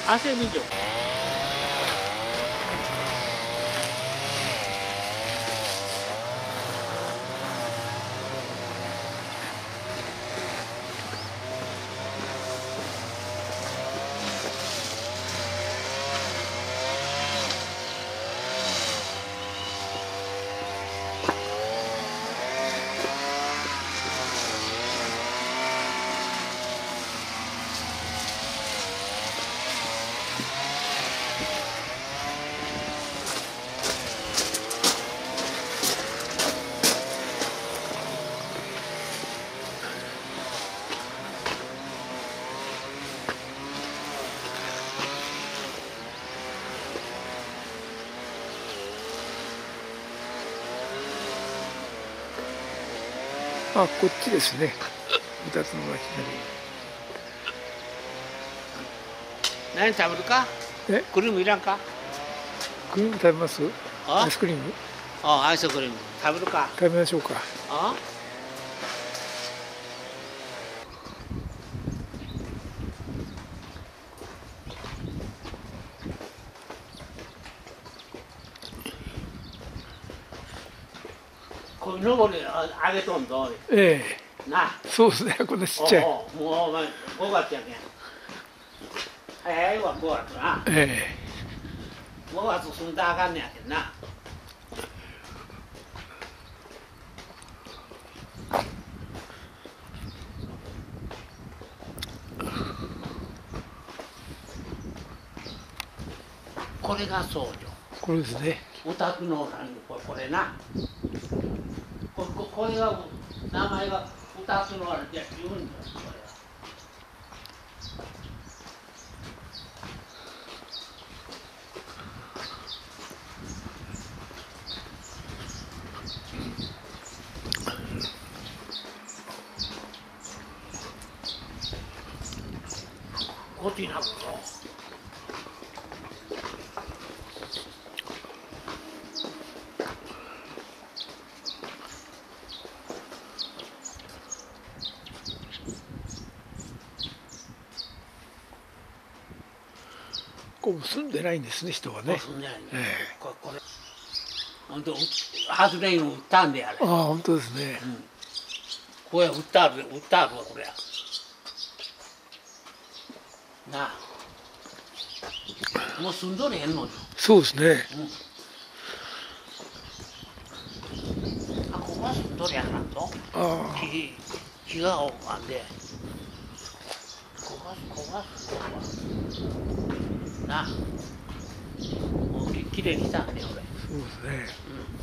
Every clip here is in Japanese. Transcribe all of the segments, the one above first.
汗見て。 あ、こっちですね。二つの町何食べるか？ え、 クリームいらんか？ クリーム食べます？ あアイスクリームあ、アイスクリーム食べるか？ 食べましょうか。 あこいのぼりあげとんぞ。 ええ、 な。 そうですね。こんなちっちゃい。 もうお前5月やけん。早いわ5月な。 え 5月住んだらあかんねやけんな。これが僧侶。 これですね。 お宅の何これな。これが名前が2つのあれで言うんだよこれは。こっちになるぞ。 ここ住んでないんですね、人はね。 これ本当発電を売ったんであれ。 ああ、本当ですね。 これ売ったあるわこれ。なあ。もう住んどれへんのよ。 そうですね。 あ、ここは住んどれやからんと。 ああ。 木が多かんで。ここは住んどるわ。なあ。もうきれいにしたんね俺。 そうですね。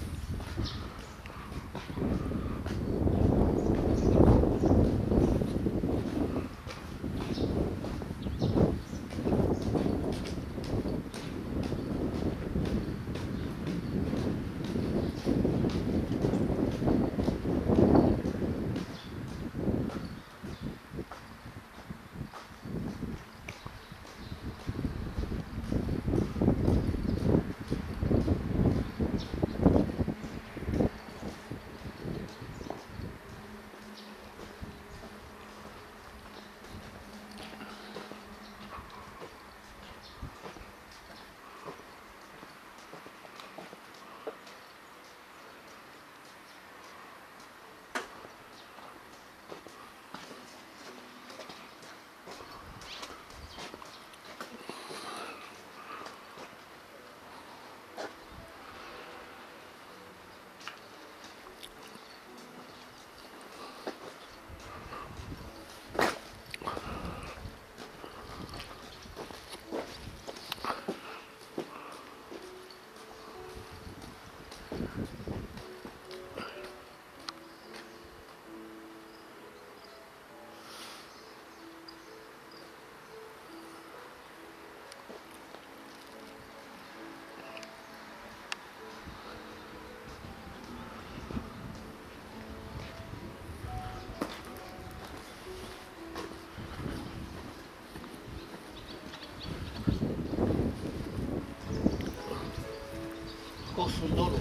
ここ住んどるわ。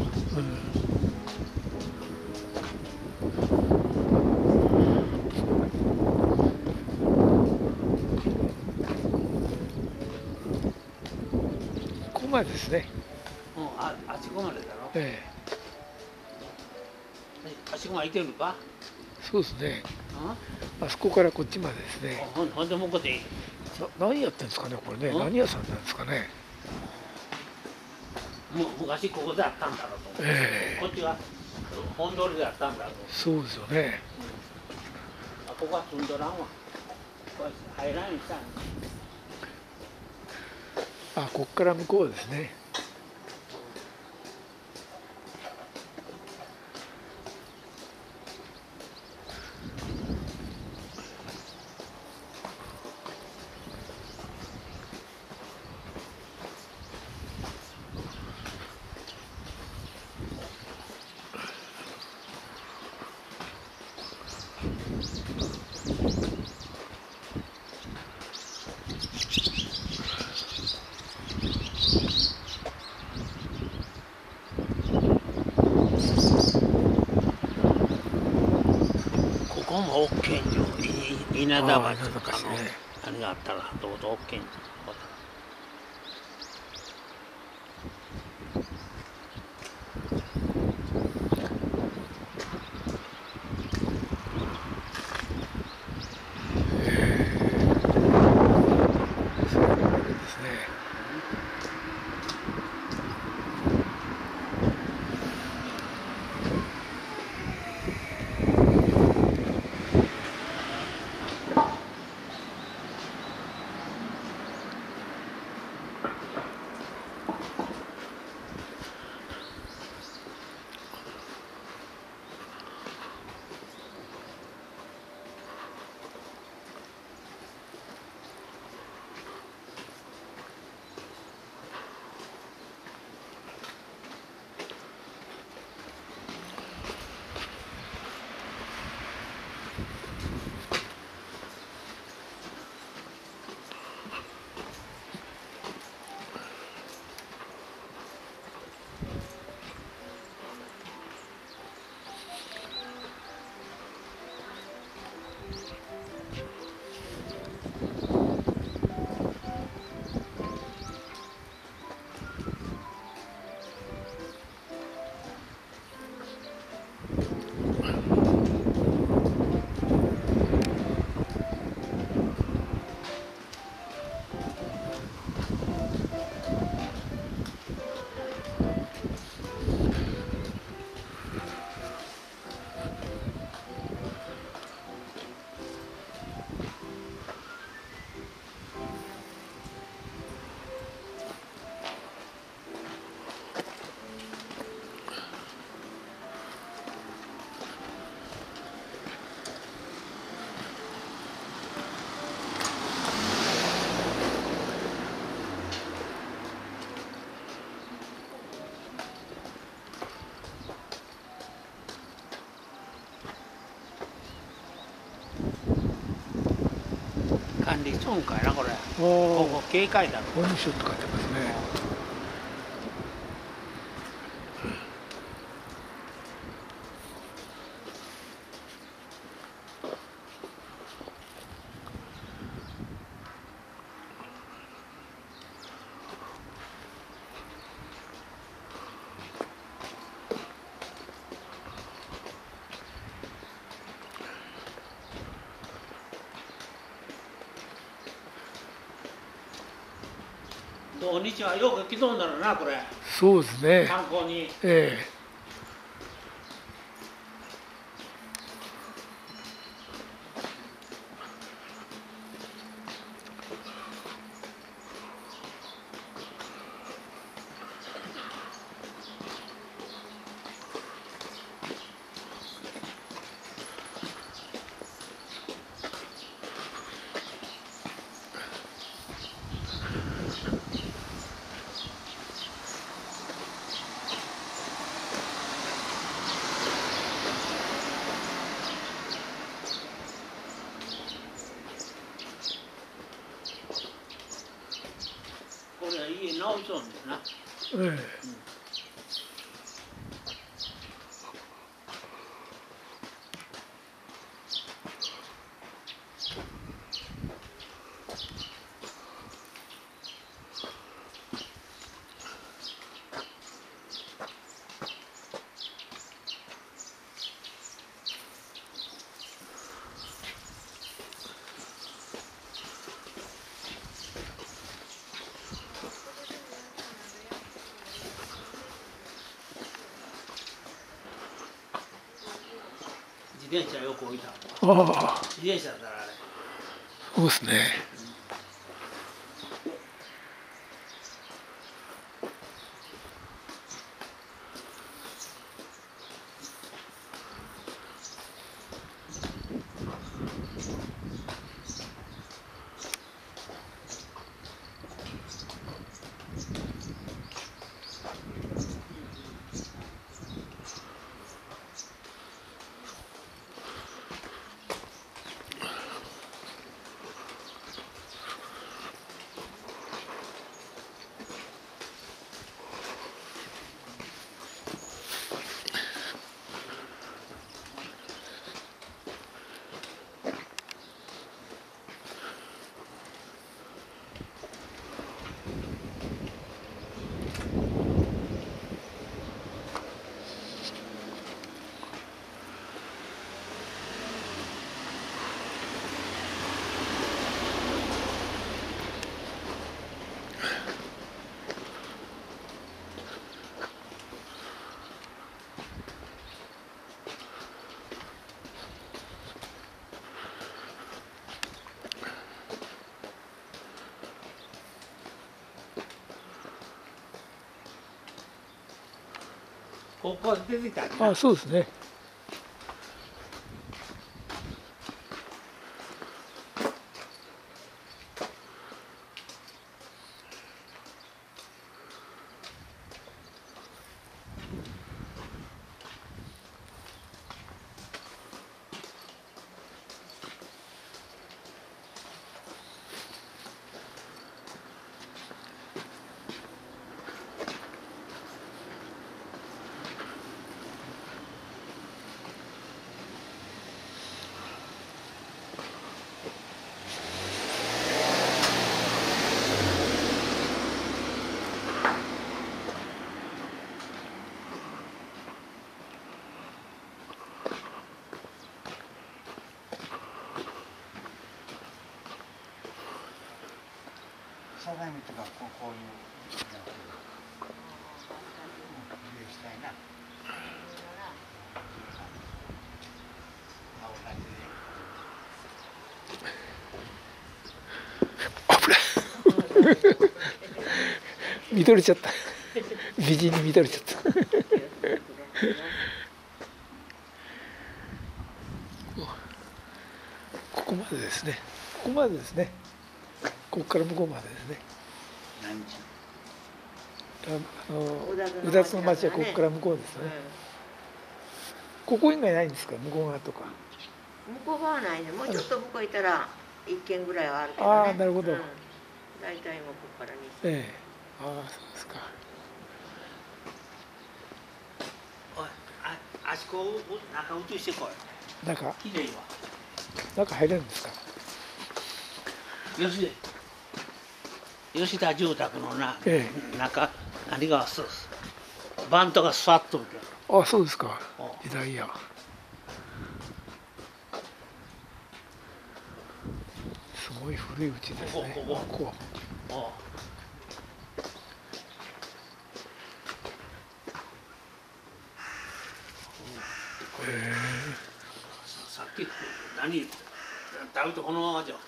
までですね。 あそこまでだろ。 えあそこ空いてるか。 そうですね。あそこからこっちまでですね。 ほんでもうこで何やってんですかね、これね。何屋さんなんですかね。 昔ここであったんだろうと。こっちは本通りであったんだろう。 そうですよね。 ここは住んどらんわ。入らんようにしたん。 こっから向こうですね。 ここも OK んじょ。稲田橋とかのね。 あれがあったらどうぞ OK んじょ。 ですね。 管理損かいなこれ。こここ警戒だろ。 こにしようって書いてますね。 土日はよく来とんだろうなこれ。 そうですね。 観光に。 ええ。 これは家直しとんですな。 ええ。 転車よく置いた。 ああ、 自転車だからあれ。 そうですね。 ここ出てきたね。 ああ、そうですね。 相模とかこういうしたいな。 見とれちゃった。美人に見とれちゃった。ここまでですね。ここまでですね。ここから向こうまでですね。うだつの町はここから向こうですね。ここ以外ないんですか、向こう側とか。 向こう側はないね。もうちょっと向こう行ったら一軒ぐらいはあるけどね。 ああ、なるほど。 大体もうここから西。 ええ。ああ、そうですか。 おい、あそこを中移してこい。 中きれいわ。 中入れるんですか。 吉田住宅のえ中、何がバントが座っとるけど。 ああ、そうですか。時代や。すごい古い家ですね。 ここ。さっき何食べてこのままじゃ。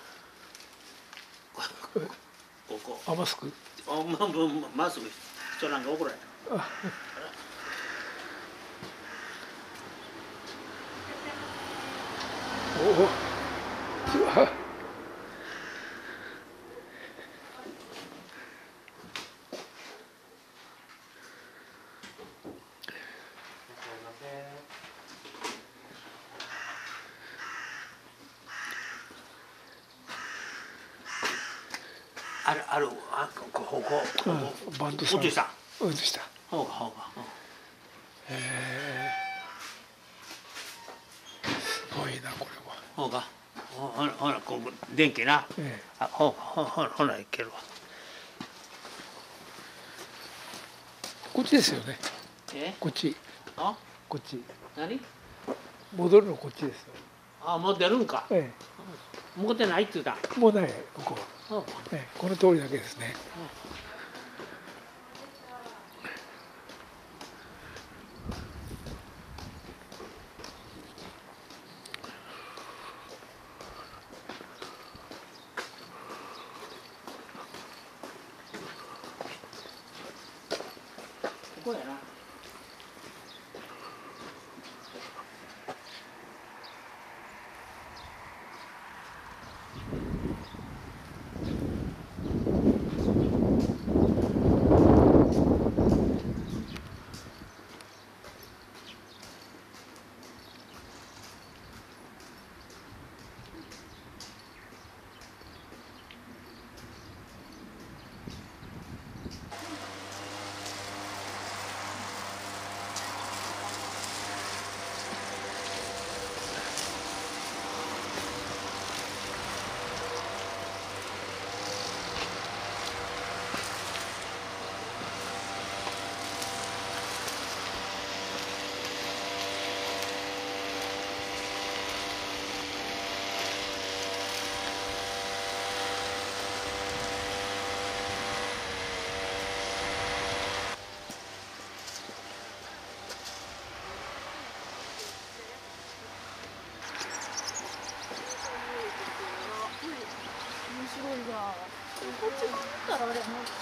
ここ。 あ、マスク。 まっすぐ人なんか怒られた。 おお。 ここ。 バンドさん。 移した。 移した。 ほうか。 すごいな、これは。 ほうか。ほら、ここ電気な。ほら、いけるわ。 こっちですよね。こっち。 あ、 こっち。 何？ 戻るのこっちですよ。 あ、もう出るんか。もう出ないって言った。 もうない、ここ。この通りだけですね。 こやな。 面白いわ。こっち側だったらあれ。